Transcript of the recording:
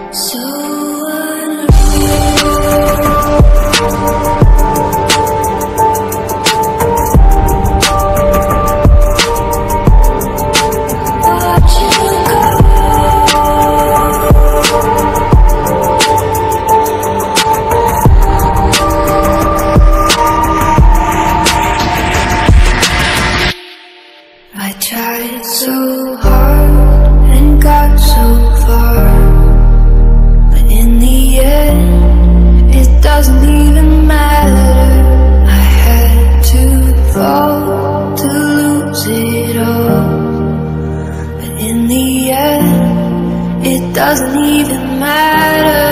So I tried so hard and got so far, but in the end, it doesn't even matter. I had to fall to lose it all, but in the end, it doesn't even matter.